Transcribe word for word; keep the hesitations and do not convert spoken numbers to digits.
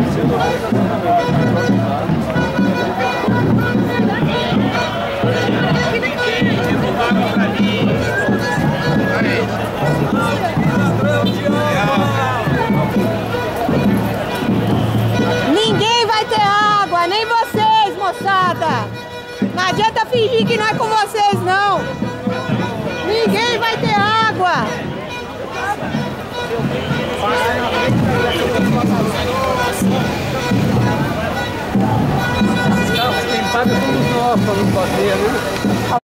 Ninguém vai ter água, nem vocês, moçada. Não adianta fingir que não é com vocês, não. Ninguém vai ter água. Quem paga somos nós para nos bater, né?